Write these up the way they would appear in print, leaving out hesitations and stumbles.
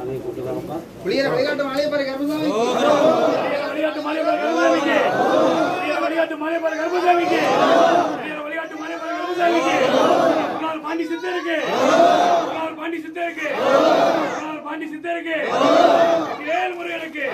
வழிகாட்டு மாலையப்பர் கருப்பசாமி பாண்டி சித்தருக்கு வேல்முருகனுக்கு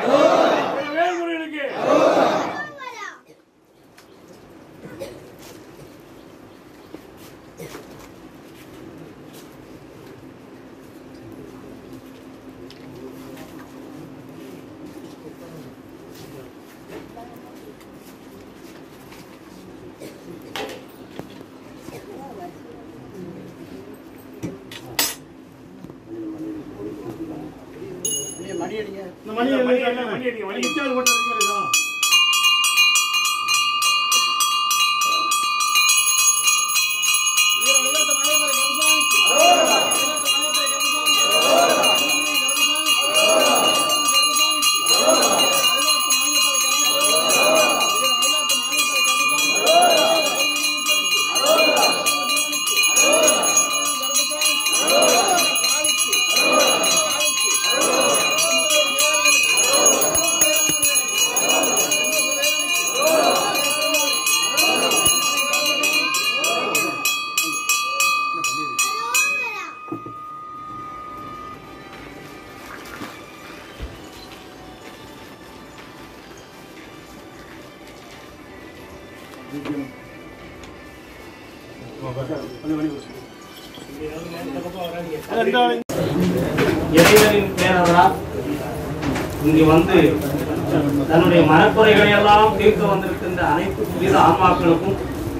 இறைவனின் பேரவரால் இங்கு வந்து தன்னுடைய மனக்குறைகளை எல்லாம் தீர்க்க வந்திருக்கின்ற அனைத்து புனித ஆன்மாக்களுக்கும்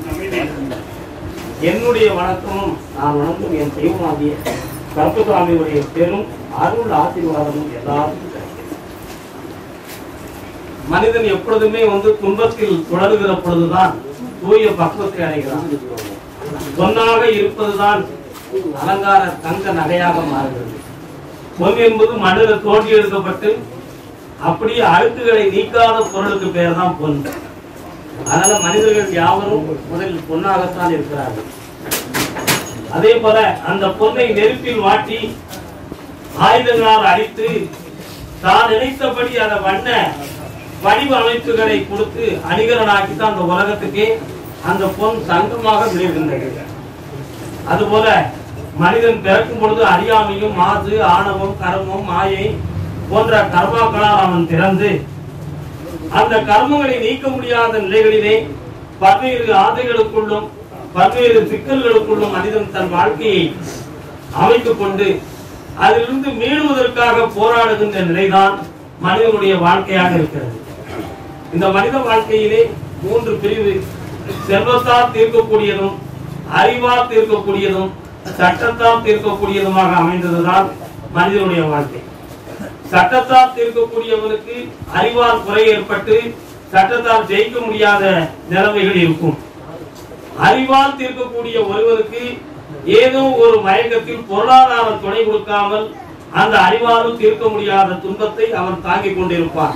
என்னுடைய வணக்கமும் நான் வணங்கும் என் தெய்வமாகிய கருப்பசாமியுடைய பெரும் அருள் ஆசீர்வாதமும் எல்லாருக்கும் கிடைக்கும். மனிதன் எப்பொழுதுமே வந்து துன்பத்தில் தொடர்கிற பொழுதுதான் தூய பக்குவத்தை அடைகிறான். பொன்னாக இருப்பதுதான் அலங்கார தங்க நகையாக மாறுகிறது. பொன் என்பது மண்ணில் தோண்டி எடுக்கப்பட்டு அப்படியே அழுக்குகளை நீக்காத பொருளுக்கு பெயர் தான் பொன். அதனால மனிதர்கள் யாவரும் முதலில் பொன்னாகத்தான் இருக்கிறார்கள். அதே போல அந்த பொன்னை நெருப்பில் வாட்டி ஆயுதங்களால் அடித்து தான் நினைத்தபடி அந்த வண்ண வடிவ அமைப்புகளை கொடுத்து அணிகரனாக்கித்தான் அந்த உலகத்துக்கே அந்த பொன் சங்கமாக விளைகின்றது. அதுபோல மனிதன் பிறக்கும் பொழுது அறியாமையும் மாசு ஆணவம் கர்மம் மாயை போன்ற கர்மாக்களால் அவன் திறந்து அந்த கர்மங்களை நீக்க முடியாத நிலைகளிலே பல்வேறு ஆசைகளுக்குள்ளும் பல்வேறு சிக்கல்களுக்குள்ளும் மனிதன் தன் வாழ்க்கையை அமைத்துக் கொண்டு அதிலிருந்து மீளுவதற்காக போராடுகின்ற நிலைதான் மனிதனுடைய வாழ்க்கையாக இருக்கிறது. இந்த மனித வாழ்க்கையிலே 3 பிரிவு: செல்வத்தால் தீர்க்கக்கூடியதும், அறிவால் தீர்க்கக்கூடியதும், சட்டத்தால் தீர்க்கக்கூடியதுமாக அமைந்ததுதான் மனிதனுடைய வாழ்க்கை. சட்டத்தால் தீர்க்கக்கூடியவனுக்கு அறிவால் குறை ஏற்பட்டு சட்டத்தால் ஜெயிக்க முடியாத நிலைமைகள் இருக்கும். அறிவால் தீர்க்கக்கூடிய ஒருவருக்கு ஏதோ ஒரு மயக்கத்தில் பொருளாதார துணை கொடுக்காமல் அந்த அறிவாலும் தீர்க்க முடியாத துன்பத்தை அவன் தாங்கிக் கொண்டிருப்பான்.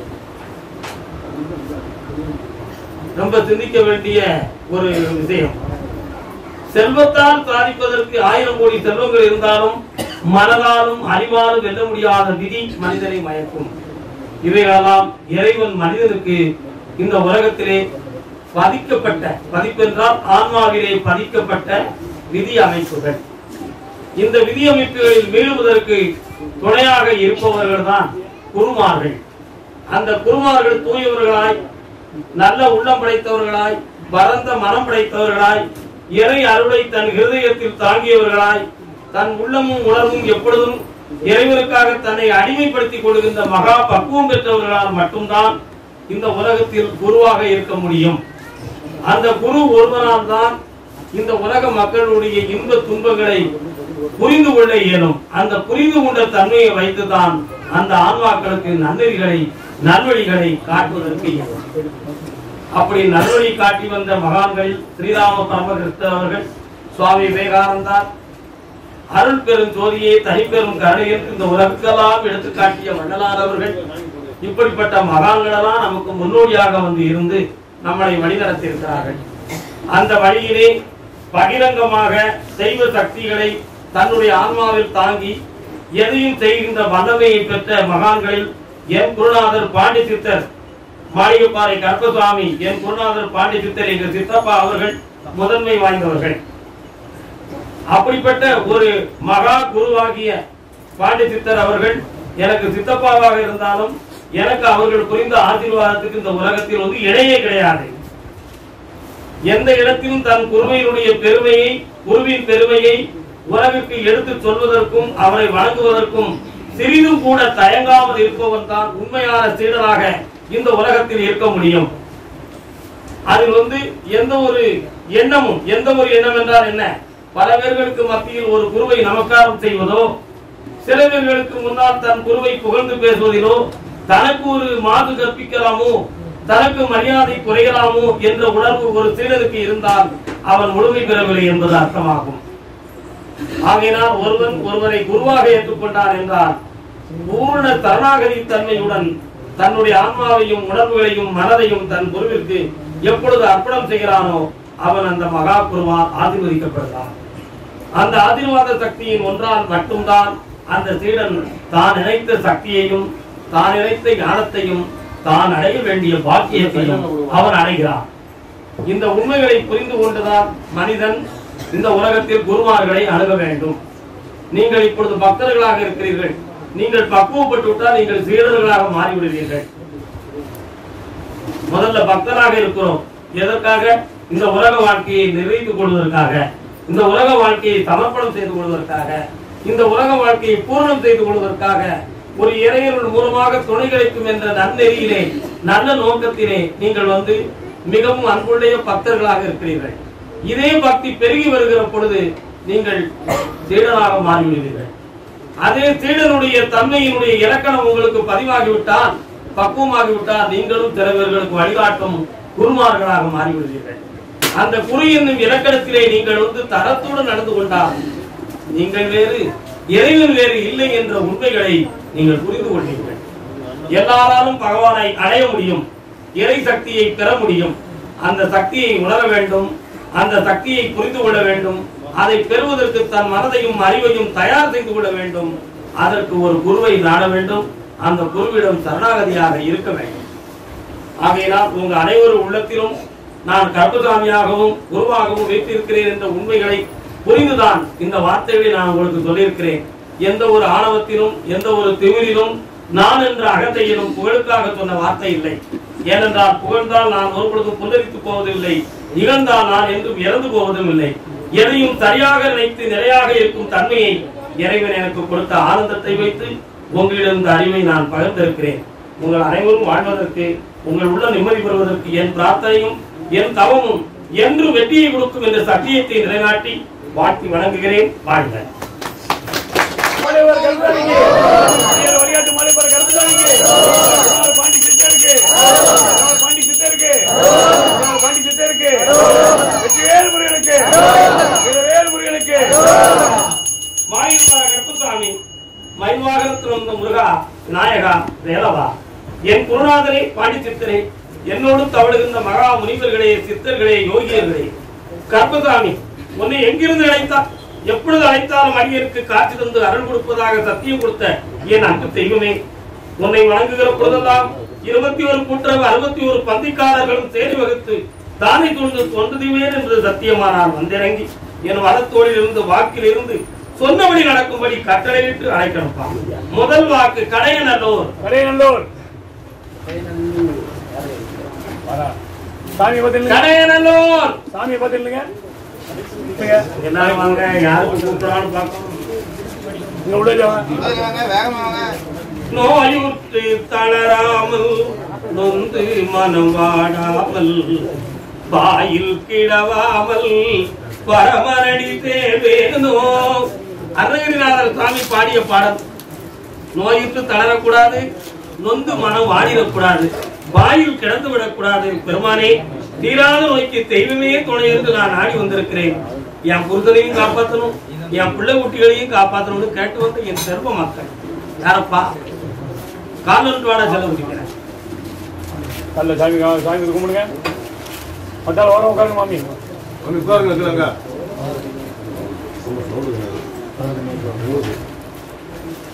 ரொம்ப சிந்திக்க வேண்டிய ஒரு விஷயம். செல்வத்தால் சாதிப்பதற்கு 1000 கோடி செல்வங்கள் இருந்தாலும் மனதாலும் அறிவாலும் வெல்ல முடியாத விதி மனிதனை மயக்கும். இவைகளெல்லாம் இறைவன் மனிதனுக்கு இந்த உலகத்திலே பதிக்கப்பட்ட, பதிப்பென்றால் ஆன்மாவிலே பதிக்கப்பட்ட விதி அமைப்புகள். இந்த விதி அமைப்புகளில் மீளுவதற்கு துணையாக இருப்பவர்கள் தான் குருமார்கள். அந்த குருமார்கள் தூயவர்களாய், நல்ல உள்ளம் படைத்தவர்களாய், பரந்த மனம் படைத்தவர்களாய், இறை அருளை தன் இருதயத்தில் தாங்கியவர்களாய், தன் உள்ளமும் உணர்வும் எப்பொழுதும் இறைவனுக்காக தன்னை அடிமைப்படுத்திக் கொள்கின்ற மகா பக்குவம் பெற்றவர்களால் மட்டும்தான் இந்த உலகத்தில் குருவாக இருக்க முடியும். அந்த குரு ஒருவனால் தான் இந்த உலக மக்களுடைய இன்ப துன்பங்களை புரிந்து கொள்ள இயலும். அந்த புரிந்து கொண்ட தன்மையை வைத்துதான் அந்த ஆன்மாக்களுக்கு நன்னெறிகளை, நல்வழிகளை காட்டுவதற்கு இயலும். அப்படி நல்வழி காட்டி வந்த மகான்கள் ஸ்ரீராம பரமகிருஷ்ணர் அவர்கள், சுவாமி விவேகானந்தார், அருள் பெரும் ஜோதியை தனிப்பெரும் கருணை என்று இந்த உலகெல்லாம் எடுத்து காட்டிய வள்ளலார் அவர்கள், இப்படிப்பட்ட மகான்களெல்லாம் நமக்கு முன்னோடியாக வந்து இருந்து நம்மளை வழிநடத்தியிருக்கிறார்கள். அந்த வழியிலே பகிரங்கமாக தெய்வ சக்திகளை தன்னுடைய ஆன்மாவில் தாங்கி எதையும் செய்கின்ற வல்லமையை பெற்ற மகான்களில் என் குருநாதர் பாண்டி சித்தர் மாளிகைப்பாறை கருப்பசாமி, என் குருநாதர் பாண்டி சித்தர் எங்கள் சித்தப்பா அவர்கள் முதன்மை வாய்ந்தவர்கள். அப்படிப்பட்ட ஒரு மகா குருவாகிய பாண்டி சித்தர் அவர்கள் எனக்கு சித்தப்பாவாக இருந்தாலும் எனக்கு அவர்கள் புரிந்த ஆசீர்வாதத்துக்கு இந்த உலகத்தில் வந்து இணையே கிடையாது. எந்த இடத்திலும் தன் குருவையினுடைய பெருமையை, குருவின் பெருமையை உலகிற்கு எடுத்து சொல்வதற்கும் அவரை வணங்குவதற்கும் சிறிதும் கூட தயங்காமல் இருப்பவன் தான் உண்மையான சீடனாக இந்த உலகத்தில் இருக்க முடியும். அதில் வந்து எந்த ஒரு எண்ணமும், எந்த ஒரு எண்ணம் என்றால் என்ன, பல பேர்களுக்கு மத்தியில் ஒரு குருவை நமஸ்காரம் செய்வதோ, சில பேர்களுக்கு முன்னால் தன் குருவை புகழ்ந்து பேசுவதிலோ, தனக்கு ஒரு மாது கற்பிக்கலாமோ, தனக்கு மரியாதை குறையலாமோ என்ற உணர்வு ஒரு சீடனுக்கு இருந்தால் அவன் முழுமை பெறவில்லை என்பது அர்த்தமாகும். ஆகையினால் ஒருவன் ஒருவரை குருவாக ஏற்றுக்கொண்டான் என்றால் பூர்ண தரணாகதி தன்மையுடன் தன்னுடைய ஆன்மாவையும் உணர்வுகளையும் மனதையும் தன் குருவிற்கு எப்பொழுது அர்ப்பணம் செய்கிறானோ அவன் அந்த மகா குருவால் ஆசீர்வதிக்கப்படுகிறான். அந்த ஆசீர்வாத சக்தியின் ஒன்றால் மட்டும்தான் அந்த சீடன் தான் நினைத்த சக்தியையும் தான் நினைத்த ஞானத்தையும் தான் அடைய வேண்டிய பாக்கியத்தையும் அவன் அடைகிறான். இந்த உண்மைகளை புரிந்து கொண்டுதான் மனிதன் இந்த உலகத்தில் குருமார்களை அணுக வேண்டும். நீங்கள் இப்பொழுது பக்தர்களாக இருக்கிறீர்கள். நீங்கள் பக்குவப்பட்டு விட்டால் நீங்கள் சீடர்களாக மாறிவிடுவீர்கள். முதல்ல பக்தராக இருக்கிறோம். எதற்காக? இந்த உலக வாழ்க்கையை நிறைந்து கொள்வதற்காக, இந்த உலக வாழ்க்கையை சமர்ப்பணம் செய்து கொள்வதற்காக, இந்த உலக வாழ்க்கையை பூர்ணம் செய்து கொள்வதற்காக, ஒரு இறைவன் மூலமாக துணை கிடைக்கும் என்ற நன்னெறியிலே, நல்ல நோக்கத்திலே நீங்கள் வந்து மிகவும் அன்புடைய பக்தர்களாக இருக்கிறீர்கள். இதே பக்தி பெருகி வருகிற பொழுது நீங்கள் சீடனாக மாறிவிடுவீர்கள். அதே சீடனுடைய தன்மையினுடைய இலக்கணம் உங்களுக்கு பதிவாகிவிட்டால், பக்குவமாகிவிட்டால், நீங்களும் சிலவர்களுக்கு வழிகாட்டும் குருமார்களாக மாறிவிடுவீர்கள். அந்த குரு என்னும் இலக்கணத்திலே நீங்கள் வந்து தரத்துடன் நடந்து கொண்டால் நீங்கள் வேறு, இறைவன் வேறு இல்லை என்ற உண்மைகளை நீங்கள் புரிந்து கொள்வீர்கள். எல்லாராலும் பகவானை அடைய முடியும், இறை சக்தியை பெற முடியும். அந்த சக்தியை உணர வேண்டும், அந்த சக்தியை புரிந்து கொள்ள வேண்டும். அதை பெறுவதற்கு தன் மனதையும் அறிவையும் தயார் செய்து கொள்ள வேண்டும். அதற்கு ஒரு குருவை நாட வேண்டும். அந்த குருவிடம் சரணாகதியாக இருக்க வேண்டும். ஆகையினால் உங்க அனைவரும் உள்ளத்திலும் நான் கருப்பசாமியாகவும் குருவாகவும் வைத்திருக்கிறேன் என்ற உண்மைகளை புரிந்துதான் இந்த வார்த்தைகளை நான் உங்களுக்கு சொல்லியிருக்கிறேன். எந்த ஒரு ஆணவத்திலும், எந்த ஒரு திமிரிலும், நான் என்ற அகத்தையிலும் புகழுக்காக சொன்ன வார்த்தை இல்லை. ஏனென்றால் புகழ்ந்தால் நான் ஒருபொழுதும் புல்லரித்து போவதில்லை, இகழ்ந்தால் நான் என்றும் இறந்து போவதும் இல்லை. எதையும் சரியாக நினைத்து நிலையாக இருக்கும் தன்மையை இறைவன் எனக்கு கொடுத்த ஆனந்தத்தை வைத்து உங்களிடம் இந்த அறிவை நான் பகிர்ந்திருக்கிறேன். உங்கள் அனைவரும் வாழ்வதற்கு, உங்கள் உள்ள நிம்மதி பெறுவதற்கு என் பிரார்த்தனையும் என் தவமும் என்று வெற்றியை கொடுக்கும் என்ற சத்தியத்தை நிலைநாட்டி வாழ்த்தி வணங்குகிறேன். வாழ்க. கருப்பசாமி, மயில்வாகனத்தில் முருகா, நாயகா, வேலவா, என் குருநாதரே, பாண்டி சித்தரே, என்னோடு தவழுகின்ற மகா முனிவர்களே, சித்தர்களே, யோகியர்களே, கருப்பசாமி உன்னை எங்கிருந்து அழைத்தார்? எப்பொழுது அழைத்தாலும் அடியருக்கு காட்சி தந்து அருள் கொடுப்பதாக சத்தியம் கொடுத்த என் அன்பு தெய்வமே, உன்னை வணங்குகிற பொழுதெல்லாம் 21 கூட்டுறவு 61 பந்திக்காரர்களும் சேரி வகுத்து தானே தோன்றுவேன் என்று சத்தியமானார் வந்திறங்கி என் வளத்தோடில் இருந்து வாக்கில் இருந்து சொன்னபடி நடக்கும்படி கட்டளையிட்டு அழைக்கணும்பா. முதல் வாக்கு கடையநல்லூர். கடையநல்லூர் சாமி பதில். கடையநல்லூர் சாமி பதிலுங்க. எல்லாரும் வாங்க, யாருக்கு கூப்பிடலாம்னு பார்க்கணும். நோயுற்று தளராமல் நொந்து மனம் வாடாமல் வாயில் கிடவாமல் பரமரடி தேவேனோ. அருணகிரிநாதர் சுவாமி பாடிய பாடல். நோயுற்று தளரக்கூடாது, நொந்து மனம் வாடிடக்கூடாது, வாயில் கிடந்து விடக்கூடாது. பெருமானே, தீராத நோய்க்கு தெய்வமே துணை என்று நான் ஆடி வந்திருக்கிறேன். என் புருஷனையும் காப்பாற்றணும், என் பிள்ளை குட்டிகளையும் காப்பாற்றணும்னு கேட்டு வந்து என் செல்வ மக்கள் யாரப்பா காலண்டு வாடா செல்ல முடிக்கிறேன். சாமி சாமி கும்பிடுங்க. மட்டால் வர உட்காருங்க மாமி. உட்காருங்க.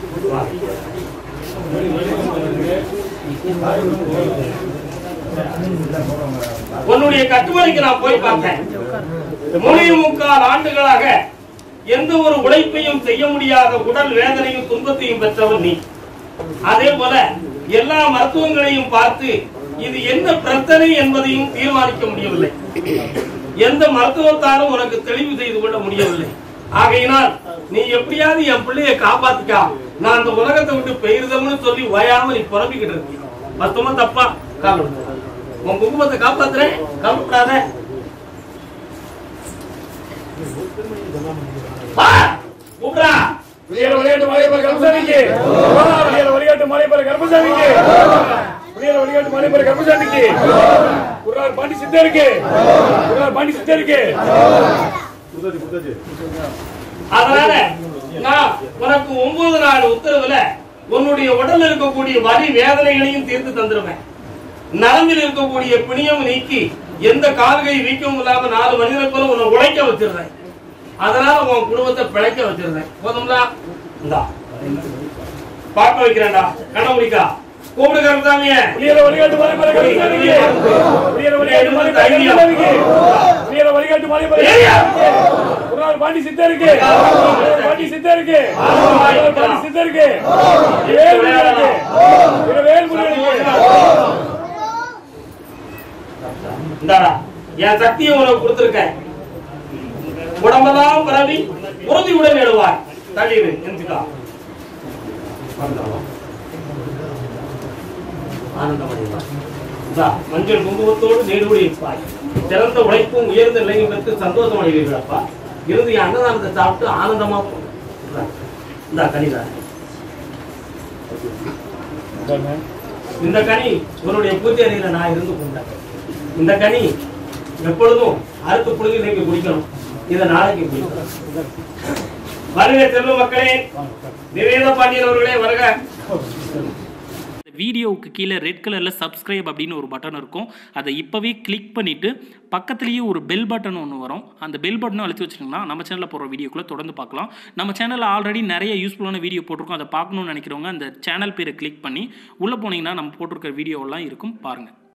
உன்னுடைய கட்டுமனைக்கு நான் போய் பார்த்தேன். 3.25 ஆண்டுகளாக எந்த ஒரு உழைப்பையும் செய்ய முடியாத உடல் வேதனையும் துன்பத்தையும் பெற்றவன் நீ. அதே போல எல்லா மருத்துவங்களையும் பார்த்து இது என்ன பிரச்சனை என்பதையும் தீர்மானிக்க முடியவில்லை. எந்த மருத்துவத்தாலும் உனக்கு தெளிவு செய்து கொள்ள முடியவில்லை. ஆகையினால் நீ எப்படியாவது என் பிள்ளைய காப்பாத்திக்கா, நான் அந்த உலகத்தை விட்டு பெயர்தம்னு சொல்லி ஓயாம நீ புறம்பிக்கிட்டு இருக்க. மொத்தமா தப்பா கால் உன் குடும்பத்தை காப்பாத்துறேன், கவலைப்படாத. கூப்பிடா விளையாட்டு மலைப்பர் கருமசாமிக்கு விளையாட்டு மலைப்பர் கருமசாமிக்கு விளையாட்டு மலைப்பர் கருமசாமிக்கு குர்ரார் பாண்டி சித்தருக்கு குர்ரார் பாண்டி சித்தருக்கு. அதனால நான் உனக்கு 9 நாள் உத்தரவுல உன்னுடைய உடல் இருக்கக்கூடிய வலி வேதனைகளையும் தீர்த்து தந்துருவேன். நரம்பில் இருக்கக்கூடிய பிணியம் நீக்கி எந்த கால்கை வீக்கம் இல்லாம 4 மணி நேரத்துல உன்னை உழைக்க வச்சிருந்தேன். அதனால உன் குடும்பத்தை பிழைக்க வச்சிருந்தேன். போதும்டா, இந்தா பார்க்க வைக்கிறேன்டா. கண்ணமுடிக்கா கூப்பிடு கருமசாமிய. வழிகாட்டு மலைப்பர் கருமசாமிக்கு வழிகாட்டு மலைப்பர் கருமசாமிக்கு வழிகாட்டு மலைப்பர் குர்ரார் பாண்டி சித்தருக்கு பாண்டி சித்தருக்கு பாண்டி சித்தருக்கு வேல் முருகனுக்கு. இந்தாடா என் சக்தியை உனக்கு கொடுத்திருக்கேன். உடம்பெல்லாம் பரவி உறுதியுடன் எழுவாய். தள்ளிடு எந்திக்கா. மஞ்சள் குங்குமத்தோடு நீடுபடி இருப்பாய். சிறந்த உழைப்பும் உயர்ந்த நிலையும் பெற்று சந்தோஷம் அடைவீர்களப்பா. இருந்து என் அன்னதானத்தை சாப்பிட்டு ஆனந்தமா இந்த கனிதான். இந்த கனி உன்னுடைய பூஜை அறையில நான் இருந்து கொண்டேன். இந்த கனி எப்பொழுதும் அறுத்து புழுங்கி நீங்க குடிக்கணும். இதை நாளைக்கு குடிக்கணும். வருக செல்வ மக்களே, நிவேத பாண்டியன் அவர்களே வருக. வீடியோவுக்கு கீழே ரெட் கலரில் சப்ஸ்கிரைப் அப்படின்னு ஒரு பட்டன் இருக்கும். அதை இப்போவே கிளிக் பண்ணிவிட்டு பக்கத்துலேயே ஒரு பெல் பட்டன் ஒன்று வரும். அந்த பெல் பட்டனும் அழுத்தி வச்சுருங்கன்னா நம்ம சேனலில் போகிற வீடியோக்குள்ளே தொடர்ந்து பார்க்கலாம். நம்ம சேனலில் ஆல்ரெடி நிறைய யூஸ்ஃபுல்லான வீடியோ போட்டிருக்கோம். அதை பார்க்கணுன்னு நினைக்கிறவங்க அந்த சேனல் பேரை கிளிக் பண்ணி உள்ளே போனீங்கன்னா நம்ம போட்டிருக்கிற வீடியோவெல்லாம் இருக்கும், பாருங்கள்.